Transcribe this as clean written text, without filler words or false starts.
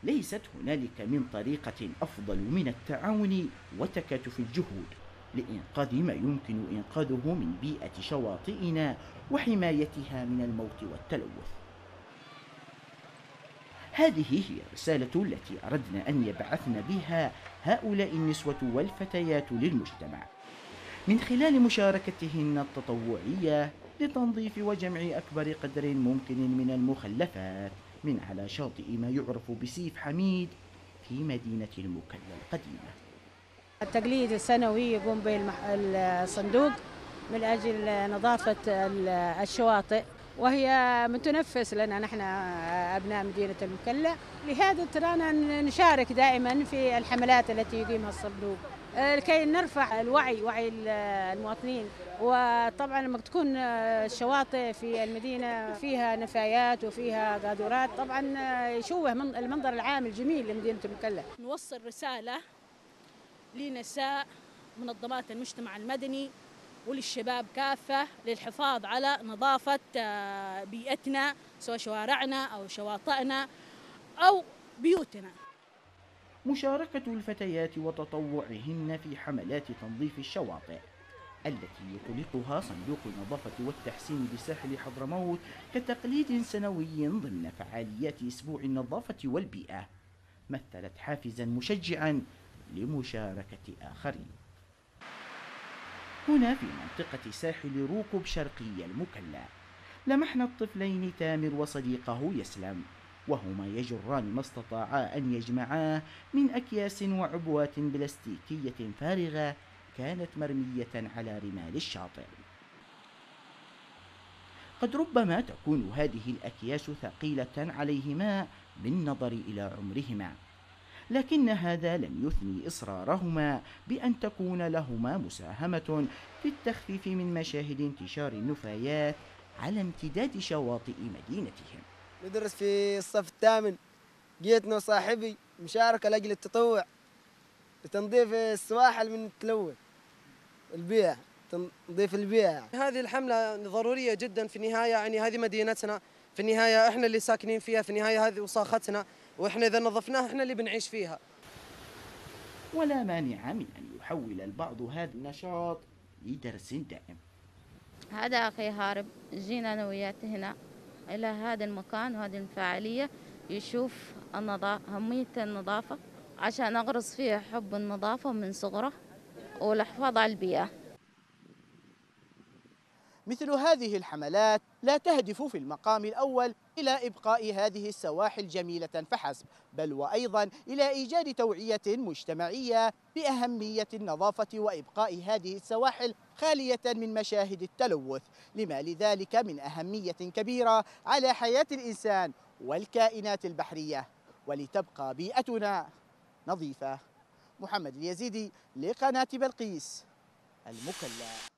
ليست هنالك من طريقة أفضل من التعاون وتكاتف الجهود لإنقاذ ما يمكن إنقاذه من بيئة شواطئنا وحمايتها من الموت والتلوث. هذه هي الرسالة التي أردنا أن يبعثن بها هؤلاء النسوة والفتيات للمجتمع من خلال مشاركتهن التطوعية لتنظيف وجمع أكبر قدر ممكن من المخلفات من على شاطئ ما يعرف بسيف حميد في مدينة المكلا القديمة. التقليد السنوي يقوم به الصندوق من أجل نظافة الشواطئ، وهي متنفس لنا نحن أبناء مدينة المكلا. لهذا ترانا نشارك دائما في الحملات التي يقيمها الصندوق لكي نرفع وعي المواطنين. وطبعا لما تكون الشواطئ في المدينة فيها نفايات وفيها قاذورات طبعا يشوه من المنظر العام الجميل لمدينة المكلا. نوصل رسالة لنساء منظمات المجتمع المدني وللشباب كافة للحفاظ على نظافة بيئتنا، سواء شوارعنا أو شواطئنا أو بيوتنا. مشاركة الفتيات وتطوعهن في حملات تنظيف الشواطئ التي يطلقها صندوق النظافة والتحسين بساحل حضرموت كتقليد سنوي ضمن فعاليات أسبوع النظافة والبيئة مثلت حافزا مشجعا لمشاركة آخرين. هنا في منطقة ساحل روكب شرقي المكلا لمحنا الطفلين تامر وصديقه يسلم وهما يجران ما استطاعا أن يجمعاه من أكياس وعبوات بلاستيكية فارغة كانت مرمية على رمال الشاطئ. قد ربما تكون هذه الأكياس ثقيلة عليهما بالنظر إلى عمرهما، لكن هذا لم يثني إصرارهما بأن تكون لهما مساهمة في التخفيف من مشاهد انتشار النفايات على امتداد شواطئ مدينتهم. ندرس في الصف الثامن، جيتنا وصاحبي مشاركة لأجل التطوع لتنظيف السواحل من التلوث البيئة، تنظيف البيئة. هذه الحملة ضرورية جدا في النهاية، يعني هذه مدينتنا، في النهاية احنا اللي ساكنين فيها، في النهاية هذه وساختنا، واحنا إذا نظفناها احنا اللي بنعيش فيها. ولا مانع من أن يحول البعض هذا النشاط لدرس دائم. هذا أخي هارب، جينا أنا وياته هنا إلى هذا المكان وهذه الفعالية يشوف أهمية النظافة عشان أغرس فيه حب النظافة من صغره والحفاظ على البيئة. مثل هذه الحملات لا تهدف في المقام الأول إلى إبقاء هذه السواحل جميلة فحسب، بل وأيضا إلى إيجاد توعية مجتمعية بأهمية النظافة وإبقاء هذه السواحل خالية من مشاهد التلوث، لما لذلك من أهمية كبيرة على حياة الإنسان والكائنات البحرية، ولتبقى بيئتنا نظيفة. محمد اليزيدي لقناة بلقيس المكلا.